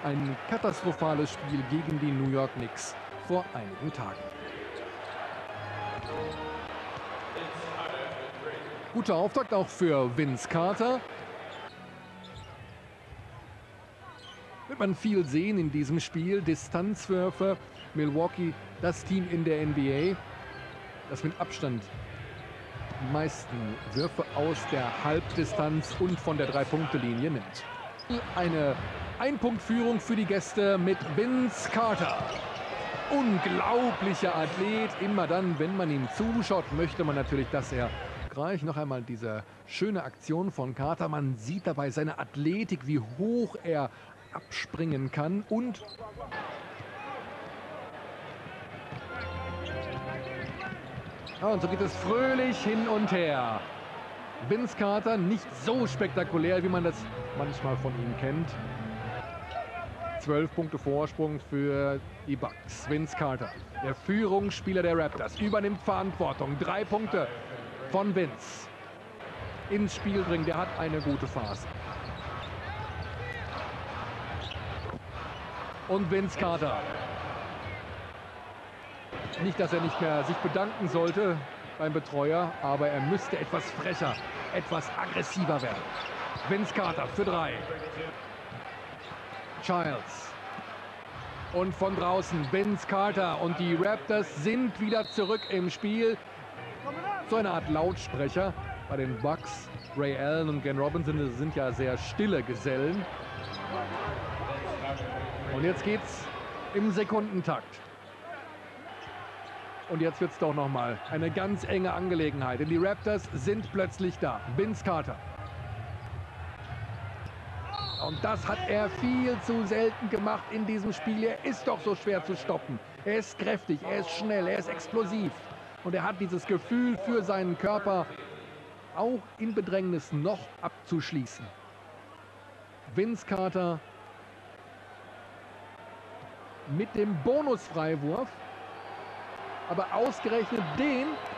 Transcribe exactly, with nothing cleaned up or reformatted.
ein katastrophales Spiel gegen die New York Knicks vor einigen Tagen. Guter Auftakt auch für Vince Carter. Wird man viel sehen in diesem Spiel. Distanzwürfe. Milwaukee, das Team in der N B A, das mit Abstand die meisten Würfe aus der Halbdistanz und von der Drei-Punkte-Linie nimmt. Eine Ein-Punkt-Führung für die Gäste mit Vince Carter. Unglaublicher Athlet. Immer dann, wenn man ihm zuschaut, möchte man natürlich, dass er greift. Noch einmal diese schöne Aktion von Carter. Man sieht dabei seine Athletik, wie hoch er abspringen kann. Und ja, und so geht es fröhlich hin und her. Vince Carter nicht so spektakulär, wie man das manchmal von ihm kennt. Zwölf Punkte Vorsprung für die Bucks. Vince Carter, der Führungsspieler der Raptors, übernimmt Verantwortung. Drei Punkte von Vince ins Spiel bringen. Der hat eine gute Phase. Und Vince Carter. Nicht, dass er nicht mehr sich bedanken sollte beim Betreuer, aber er müsste etwas frecher, etwas aggressiver werden. Vince Carter für drei. Childs. Und von draußen Vince Carter. Und die Raptors sind wieder zurück im Spiel. So eine Art Lautsprecher bei den Bucks. Ray Allen und Glenn Robinson sind ja sehr stille Gesellen. Und jetzt geht's im Sekundentakt. Und jetzt wird es doch nochmal eine ganz enge Angelegenheit. Denn die Raptors sind plötzlich da. Vince Carter. Und das hat er viel zu selten gemacht in diesem Spiel. Er ist doch so schwer zu stoppen. Er ist kräftig, er ist schnell, er ist explosiv. Und er hat dieses Gefühl für seinen Körper, auch in Bedrängnis noch abzuschließen. Vince Carter mit dem Bonusfreiwurf. Aber ausgerechnet den